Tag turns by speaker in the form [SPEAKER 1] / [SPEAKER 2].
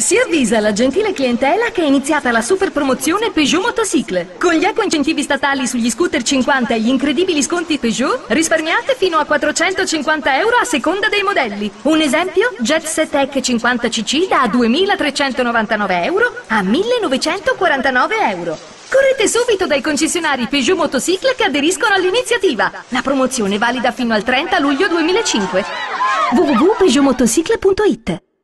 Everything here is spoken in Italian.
[SPEAKER 1] Si avvisa la gentile clientela che è iniziata la super promozione Peugeot Motocycle. Con gli eco-incentivi statali sugli scooter 50 e gli incredibili sconti Peugeot, risparmiate fino a 450 euro a seconda dei modelli. Un esempio? Jet Tech 50cc da 2.399 euro a 1.949 euro. Correte subito dai concessionari Peugeot Motocycle che aderiscono all'iniziativa. La promozione è valida fino al 30 luglio 2005. www.peugeotmotocycle.it